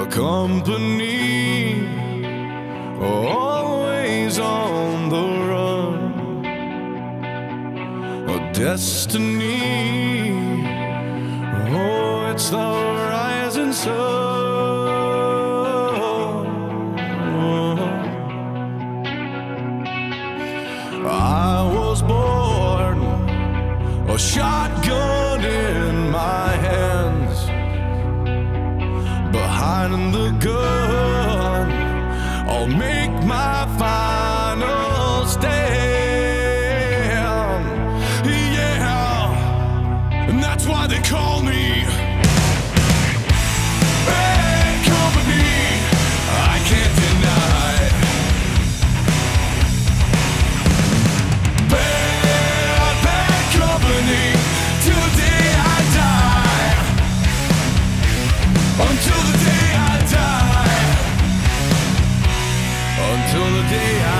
company, always on the run. A destiny, oh, it's the rising sun. I was born, a shotgun in my hands, behind the gun, I'll make my final stand. Yeah, and that's why they call me bad company. I can't deny bad company till the day I die. Until the day I die. Until the day I